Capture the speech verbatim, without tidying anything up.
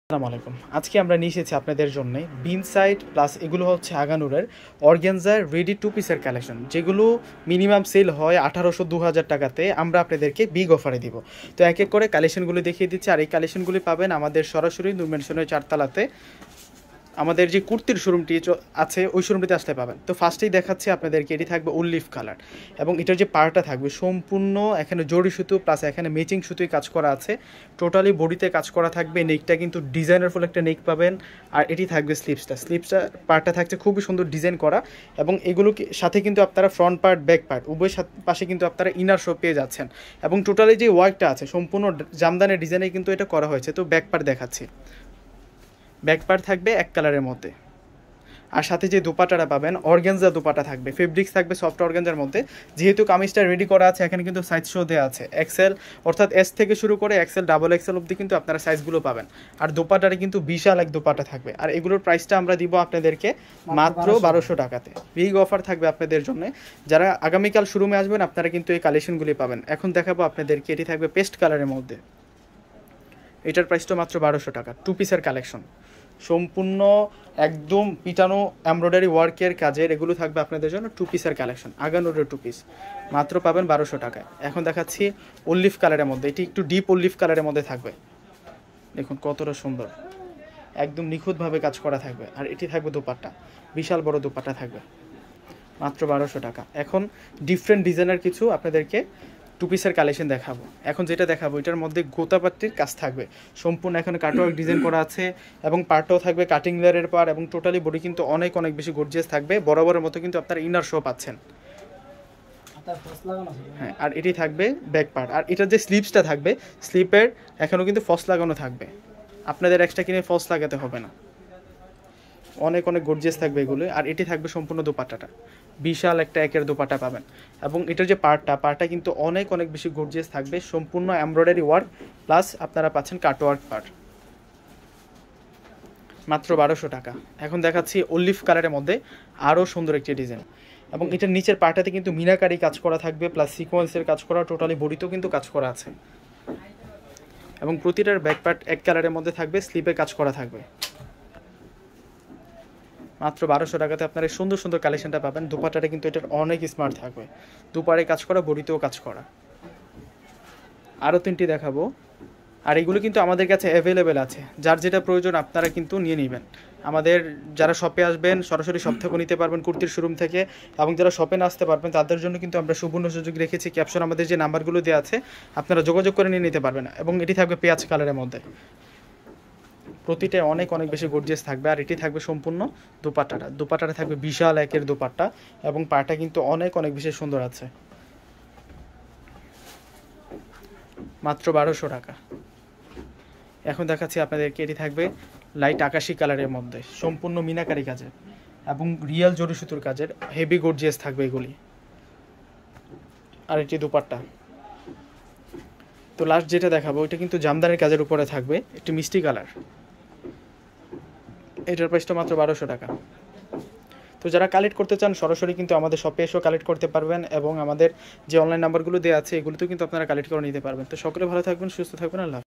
আসসালামু আলাইকুম। আজকে আমরা নিয়ে এসেছি আপনাদের জন্য বিন সাইড প্লাস এগুলো হচ্ছে আগানুরের অর্গানজার রেডি টু পিসের কালেকশন, যেগুলো মিনিমাম সেল হয় আঠারোশো দু হাজার টাকাতে। আমরা আপনাদেরকে বিগ অফারে দিব। তো এক এক করে কালেকশনগুলো দেখিয়ে দিচ্ছি, আর এই কালেকশনগুলি পাবেন আমাদের সরাসরি নূর ম্যানশনের চারতলাতে আমাদের যে কুর্তির শোরুমটি আছে ওই শোরুমটিতে আসতে পাবেন। তো ফার্স্টেই দেখাচ্ছি আপনাদেরকে, এটি থাকবে উল্লিফ কালার এবং এটার যে পাড়টা থাকবে সম্পূর্ণ এখানে জড়ি সুতো প্লাস এখানে ম্যাচিং সুতোই কাজ করা আছে। টোটালি বডিতে কাজ করা থাকবে। নেকটা কিন্তু ডিজাইনার ফুল একটা নেক পাবেন। আর এটি থাকবে স্লিপসটা স্লিপসটা পার্টটা থাকছে খুবই সুন্দর ডিজাইন করা, এবং এগুলো সাথে কিন্তু আপনারা ফ্রন্ট পার্ট ব্যাক পার্ট উভয় পাশে কিন্তু আপনারা ইনার শো পেয়ে যাচ্ছেন। এবং টোটালি যে ওয়ার্কটা আছে সম্পূর্ণ জামদানের ডিজাইনে কিন্তু এটা করা হয়েছে। তো ব্যাক পার্ট দেখাচ্ছি, ব্যাক পার্ট থাকবে এক কালারের মধ্যে। আর সাথে যে দোপাটাটা পাবেন অর্গানজা দোপাটা থাকবে, ফেব্রিক্স থাকবে সফট অর্গানজার মধ্যে। যেহেতু কামিজটা রেডি করা আছে, এখানে কিন্তু সাইজ শো দেওয়া আছে এক্সেল, অর্থাৎ এস থেকে শুরু করে এক্সেল ডাবল এক্সেল অবধি কিন্তু আপনারা সাইজগুলো পাবেন। আর দোপাটারে কিন্তু বিশাল এক দোপাটা থাকবে। আর এগুলোর প্রাইসটা আমরা দিব আপনাদেরকে মাত্র বারোশো টাকাতে। বিগ অফার থাকবে আপনাদের জন্য। যারা আগামীকাল শোরুমে আসবেন আপনারা কিন্তু এই কালেকশনগুলি পাবেন। এখন দেখাবো আপনাদেরকে, এটি থাকবে পেস্ট কালারের মধ্যে। এটার প্রাইসটা মাত্র বারোশো টাকা। টু পিসের কালেকশন, সম্পূর্ণ একদম পিটানো এমব্রয়ডারি ওয়ার্কের কাজের এগুলো থাকবে আপনাদের জন্য। টু পিসের কালেকশন, আগানোরের টু পিস মাত্র পাবেন বারোশো টাকায়। এখন দেখাচ্ছি অলিভ কালারের মধ্যে, এটি একটু ডিপ অলিভ কালারের মধ্যে থাকবে। দেখুন কতটা সুন্দর, একদম নিখুঁতভাবে কাজ করা থাকবে। আর এটি থাকবে দোপাট্টা, বিশাল বড় দোপাট্টা থাকবে মাত্র বারোশো টাকা। এখন ডিফারেন্ট ডিজাইনের কিছু আপনাদেরকে টু পিসের কালেকশন দেখাবো। এখন যেটা দেখাবো এটার মধ্যে গোতাপাত্রির কাজ থাকবে সম্পূর্ণ, এখানে কাটওয়ার্ক ডিজাইন করা আছে এবং পার্টটাও থাকবে কাটিং লেয়ারের পার, এবং টোটালি বডি কিন্তু অনেক অনেক বেশি গর্জিয়াস থাকবে। বরাবরের মতো কিন্তু আপনারা ইনার শো পাচ্ছেন। হ্যাঁ, আর এটি থাকবে ব্যাক পার্ট। আর এটার যে স্লিপসটা থাকবে, স্লিপের এখনও কিন্তু ফলস লাগানো থাকবে, আপনাদের এক্সট্রা কিনে ফলস লাগাতে হবে না। অনেক অনেক গর্জিয়াস থাকবে এগুলো। আর এটি থাকবে সম্পূর্ণ দোপাট্টাটা, বিশাল একটা একের দোপাট্টা পাবেন। এবং এটার যে পার্টটা পার্টটা কিন্তু অনেক অনেক বেশি গর্জিয়াস থাকবে, সম্পূর্ণ এমব্রয়ডারি ওয়ার্ক প্লাস আপনারা পাচ্ছেন কাটওয়ার্ক পার্ট মাত্র বারোশো টাকা। এখন দেখাচ্ছি অলিভ কালারের মধ্যে আরও সুন্দর একটি ডিজাইন, এবং এটার নিচের পার্টটাতে কিন্তু মিনাকারি কাজ করা থাকবে প্লাস সিকোয়েন্সের কাজ করা, টোটালি বডিতেও কিন্তু কাজ করা আছে। এবং প্রতিটার ব্যাক পার্ট এক কালারের মধ্যে থাকবে, স্লিপে কাজ করা থাকবে। মাত্র বারোশো টাকাতে আপনারা এই সুন্দর সুন্দর কালেকশনটা পাবেন। দুপাটাটা কিন্তু এটার অনেক স্মার্ট থাকবে, দুপারে কাজ করা, বডিতেও কাজ করা। আরও তিনটি দেখাবো। আর এগুলো কিন্তু আমাদের কাছে অ্যাভেলেবেল আছে, যার যেটা প্রয়োজন আপনারা কিন্তু নিয়ে নেবেন। আমাদের যারা শপে আসবেন সরাসরি শপ থেকেও নিতে পারবেন কুর্তির শোরুম থেকে, এবং যারা শপে না আসতে পারবেন তাদের জন্য কিন্তু আমরা সুবর্ণ সুযোগ রেখেছি। ক্যাপশন আমাদের যে নাম্বারগুলো দেওয়া আছে আপনারা যোগাযোগ করে নিয়ে নিতে পারবেন। এবং এটি থাকবে পেঁয়াজ কালারের মধ্যে, প্রতিটা অনেক অনেক বেশি গর্জিয়াস থাকবে। আর এটি থাকবে সম্পূর্ণ দোপাট্টাটা, দোপাট্টাটা থাকবে বিশাল একের দোপাট্টা, এবং পাটা কিন্তু অনেক অনেক বেশি সুন্দর আছে মাত্র বারোশো টাকা। এখন দেখাচ্ছি আপনাদেরকে, এটি থাকবে লাইট আকাশি কালারের মধ্যে, সম্পূর্ণ মিনাকারি কাজের এবং রিয়েল জরি সুতোর কাজের, হেভি গর্জিয়াস থাকবে এগুলি। আর এটি দোপাট্টা। তো লাস্ট যেটা দেখাবো এটা কিন্তু জামদানের কাজের উপরে থাকবে, একটি মিষ্টি কালার। এটার প্রাইসটা মাত্র বারোশো টাকা। তো যারা কালেক্ট করতে চান সরাসরি কিন্তু আমাদের শপে এসেও কালেক্ট করতে পারবেন, এবং আমাদের যে অনলাইন নাম্বারগুলো দেওয়া আছে এগুলোতেও কিন্তু আপনারা কালেক্ট করে নিতে পারবেন। তো সকলে ভালো থাকবেন, সুস্থ থাকবেন, আল্লাহ।